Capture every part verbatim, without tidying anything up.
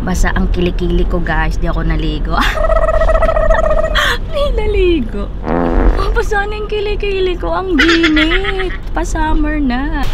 Basa ang kilikili ko guys, di ako naligo. Hindi naligo. Basa na yung kilikili ko, ang ginit. Pa-summer na.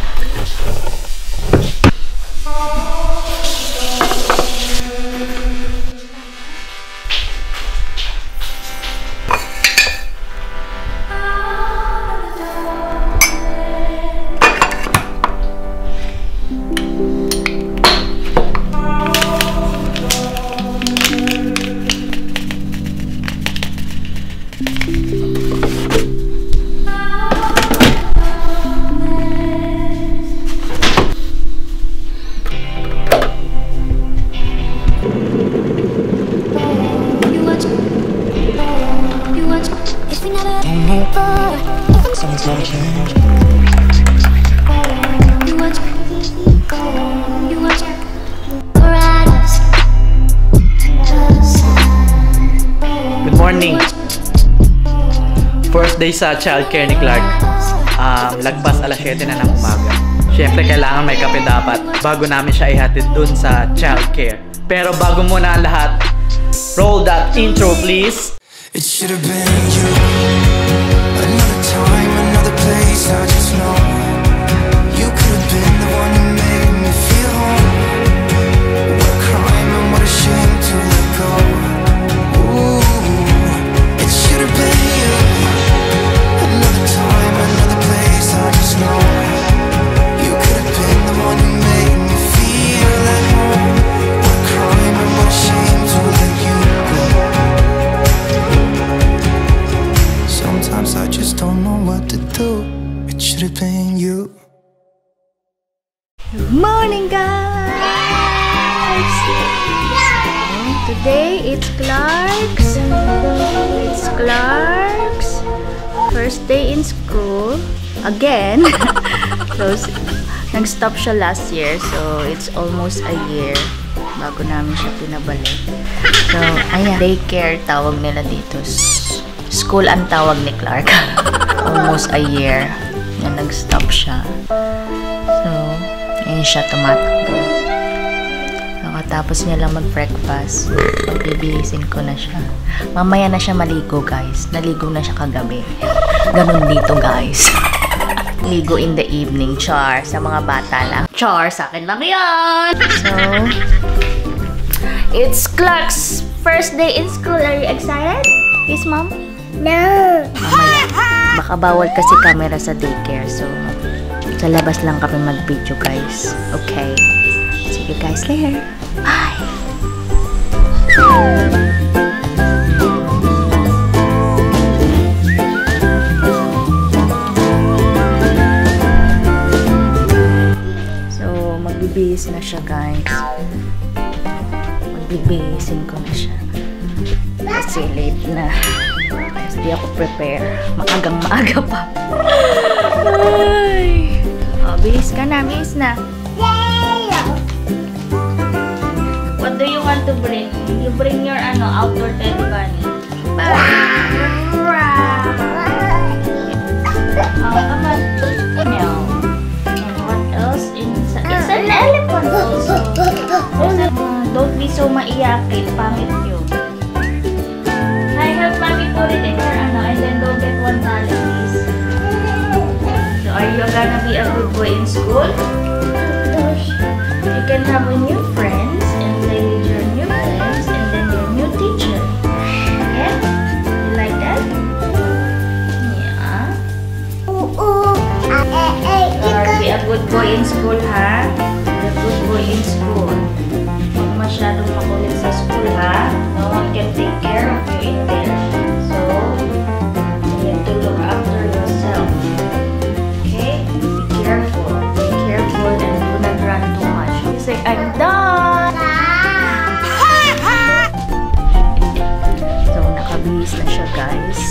Good morning. First day sa childcare ni Clark. Um, lagpas alas siyete na ng umaga. Siyempre kailangan may kape dapat bago namin siya ihatid dun sa childcare. Pero bago muna ang lahat, roll that intro please. It should have been you. Another time, another place, I just know you could have been the one who made me feel home. What a crime and what a shame to let go. Ooh, it should have been you. Another time, another place, I just know you could have been the one who made me feel at home. What a crime and what a shame to let you go. Sometimes I just don't know what to do. It should have been you. Good morning guys! Today it's Clark's. It's Clark's first day in school. Again. So, nag-stop siya last year. So, it's almost a year bago namin siya pinabalik. So, ayan. Daycare tawag nila dito. School ang tawag ni Clark. Almost a year na nag-stop siya. So, ngayon siya tumatakbo. Nakatapos niya lang mag-breakfast. Pagbibihisin ko na siya. Mamaya na siya maligo, guys. Naligo na siya kagabi. Ganun dito, guys. Ligo in the evening. Char. Sa mga bata lang. Char. Sa akin lang yan. So, it's Clark's first day in school. Are you excited? Yes, Mom? No. Mamaya. Baka bawal kasi camera sa daycare. So, sa labas lang kami mag-video, guys. Okay. See you guys later. Bye! So, magbibihis na siya, guys. Magbibihisin ko na siya. Kasi late na. Kasi di ako prepare. Maagang maaga pa. Ay! O, bihis ka na. Bihis na. What do you want to bring? You bring your ano, outdoor teddy bunny. Oh, come on. Meow. And what else? Inside? It's an elephant also. Uh, don't be so maiyakit. Pangit yun. I help mommy put it in your ano, and then go get one tally, please. So, are you gonna be a good boy in school? You can have a new friends and play with your new friends and then your new teacher. Okay? You like that? Yeah. So, be a good boy in school, ha? Be a good boy in school. Huwag masyadong makulit sa school, ha? No one can take care of you in there. So, you need to look after yourself. Okay? Be careful. Be careful and do not run too much. You say, I'm done! So, nakabihis na siya, guys.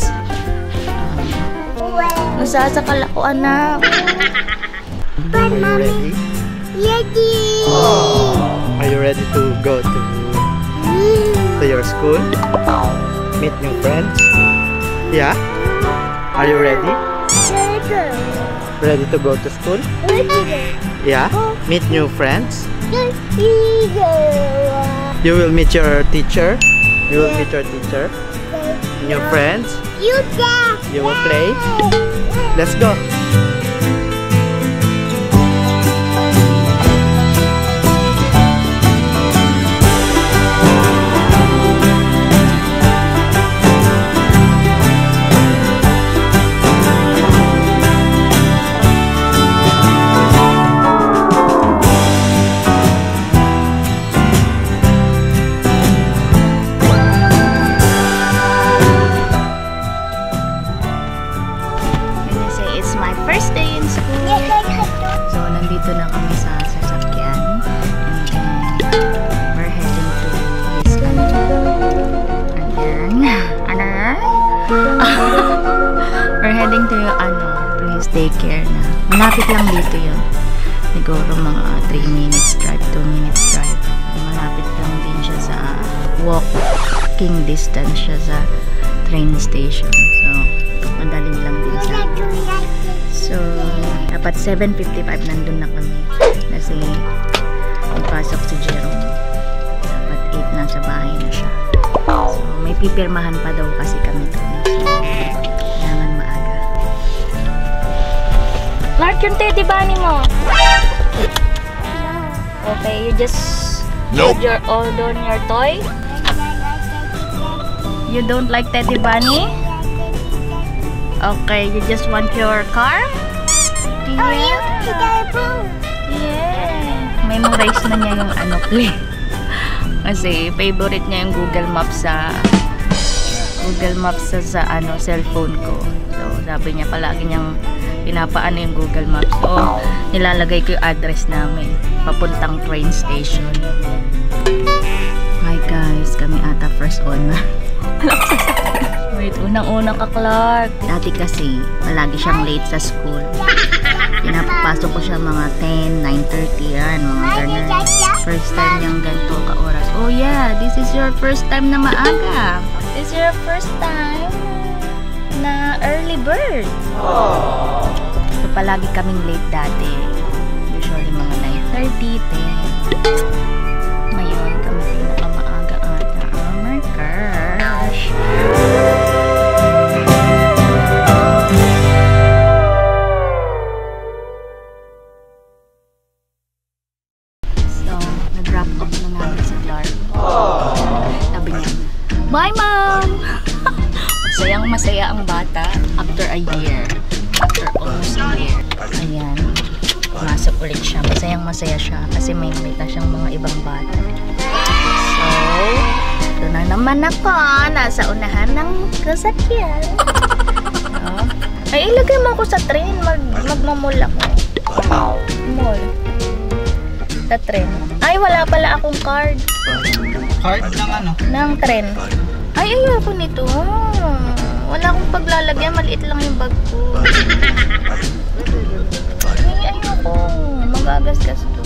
Um, nasasakal ako, anak. Are you ready? Ready! Oh, are you ready to go to to your school? Meet new friends? Yeah? Are you ready? Ready to go to school? Yeah? Meet new friends? You will meet your teacher. You will meet your teacher. New friends. You there. You will play. Let's go. Nandito na kami sa sasakyan. And then, we're heading to his ano. Ayan. Ano? We're heading to yung ano, to his daycare na. Malapit lang dito yun. Siguro mga three minutes drive, two minutes drive. Malapit lang din siya sa walking distance siya sa train station. So, madaling lang din sa So, dapat seven fifty-five nandun na kami. Kasi, ipasok si Jerome. Dapat eight na sa bahay na siya. So, may pipirmahan pa daw kasi kami doon. So, kailangan maaga. Clark, yung teddy bunny mo. Okay, you just Nope. hold your hold on your toy. You don't like Teddy Bunny? Okay, you just want your car? Oh, you Yeah. Memorize na niya yung ano, play. Kasi favorite niya yung Google Maps sa Google Maps sa, sa ano, cellphone ko. So, sabi niya palagi niyang pinapaano yung Google Maps. So, nilalagay ko yung address namin. Papuntang train station. Hi guys, kami ata first on na. Wait, unang-unang ka, Clark. Dati kasi, palagi siyang late sa school. Pinapapasok ko siya mga ten, nine thirty, yan, mga ganun. First time niyang ganito ka-oras. Oh yeah, this is your first time na maaga. This is your first time na early bird. So, palagi kaming late dati. Usually mga nine thirty, ten. Ngayon, kami pinakamaaga ata. Oh my gosh. So, nag-wrap up na namin si Clark. Sabi niya, bye mom! Masayang masaya ang bata after a year. After almost a year. Ayan. Pumasok ulit siya. Masayang masaya siya kasi may nakita siyang mga ibang bata. So, ito na naman ako. Nasa unahan ng sasakyan. So, ay, ilagay mo ako sa train. Mag magmamall ako. Mall. Sa train. Ay, wala pala akong card. Card ng ano? Ng tren. Ay, ayoko nito. Wala akong paglalagyan. Maliit lang yung bag ko. Ay, ayoko. Magagasgas to.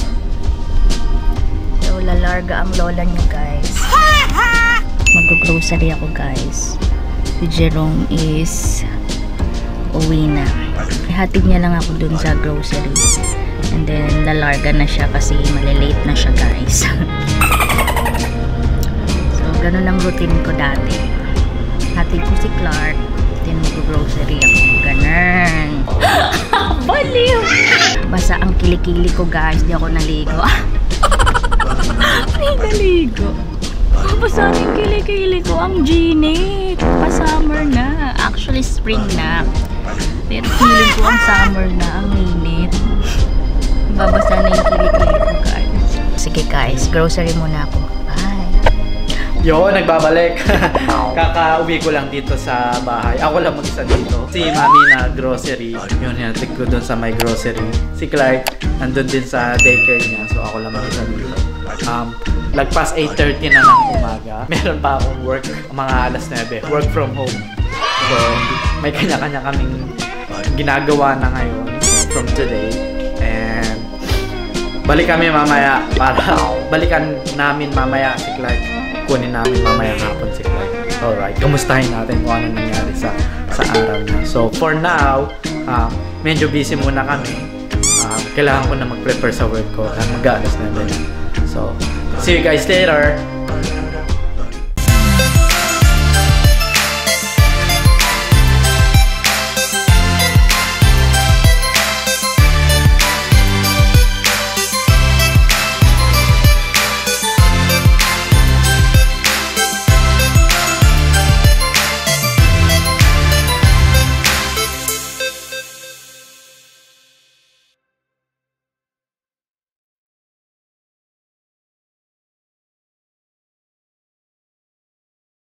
So, lalarga ang lola nyo, guys. Mag-grocery ako, guys. Si Jerome is uwi na. Ihatid niya lang ako dun sa grocery. And then, lalarga na siya kasi malilate na siya, guys. So, ganun ang routine ko dati. Hatid ko si Clark. Then, mag-grocery ako. Ganun. Baliw! Basta ang kilikili ko, guys. Di ako naligo. Hindi naligo. Basta ang kilikili ko. Ang ginit. Pa-summer na. Actually, spring na. Pero feeling ko ang summer na. Ang init. Babasa na yung kilikili ko, guys. Sige, guys. Grocery muna ako. Bye! Yo, nagbabalik. Kaka-uwi ko lang dito sa bahay. Ako lang mag-isa dito. Si mami na grocery. Yun, hinatid ko dun sa my grocery. Si Clark, nandun din sa daycare niya. So, ako lang mag-isa dito. Um, lagpas eight thirty na ng umaga. Meron pa akong work mga alas nine. Work from home. So, may kanya-kanya kaming ginagawa na ngayon from today. And, balik kami mamaya para balikan namin mamaya si Clark. Kunin namin mamaya hapon si Clark. Alright, kumustahin natin kung ano nangyari sa sa araw niya. So, for now, uh, medyo busy muna kami. Uh, kailangan ko na mag-prepare sa work ko. Mag-aalas na din. So, see you guys later!